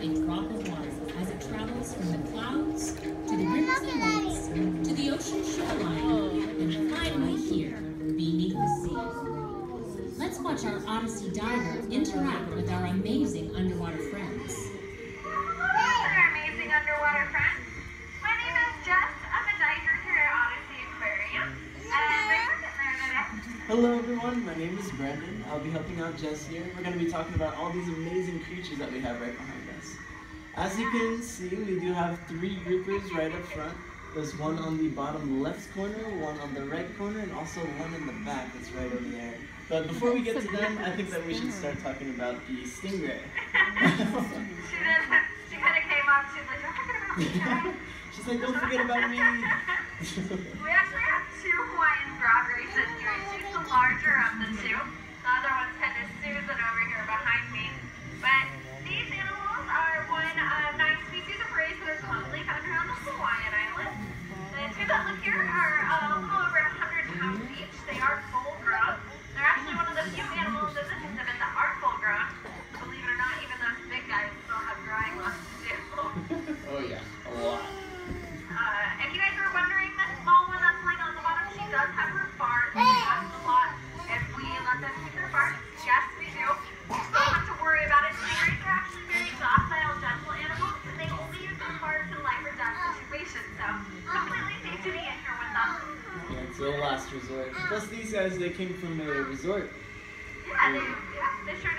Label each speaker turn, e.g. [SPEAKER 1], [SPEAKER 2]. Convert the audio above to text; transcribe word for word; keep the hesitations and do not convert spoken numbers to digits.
[SPEAKER 1] a drop of water as it travels from the clouds to the rivers and lakes to the ocean shoreline and finally here beneath the sea. Let's watch our Odyssey diver interact with our amazing underwater friends.
[SPEAKER 2] Hello there, amazing underwater friends. My name is Jess. I'm a diver here at Odyssey Aquarium. And my friend in there today.
[SPEAKER 3] Hello everyone, my name is Brandon. I'll be helping out Jess here. We're going to be talking about all these amazing creatures that we have right behind us. As you can see, we do have three groupers right up front. There's one on the bottom left corner, one on the right corner, and also one in the back that's right over there. But before we get to them, I think that we should start talking about the stingray.
[SPEAKER 2] she did. She kind of came up. She's like, don't forget about me, guys.
[SPEAKER 3] She's like, don't forget about me.
[SPEAKER 2] We actually have two Hawaiian frog races here. She's the larger of the two. The other one's kind of Susan over here behind me. But these animals are one of nine species of rays that are commonly found around the Hawaiian Islands. The two that live here are uh, a little over one hundred pounds each. They are full grown. They're actually one of the few animals in this exhibit that are full grown. Believe it or not, even those big guys still have drying left to do.
[SPEAKER 3] Oh yeah, a lot.
[SPEAKER 2] Uh, if you guys were wondering, the small one that's laying on the bottom, she does have her fart. We asked a lot if we let them keep her fart. Yes, we do. Don't have to worry about it. Stingrays are actually very docile, gentle animals, and they only use their farts in life or death situations, so completely safe to be in here with them.
[SPEAKER 3] Yeah, it's a last resort. Plus these guys, they came from a resort.
[SPEAKER 2] Yeah, they, yeah, they sure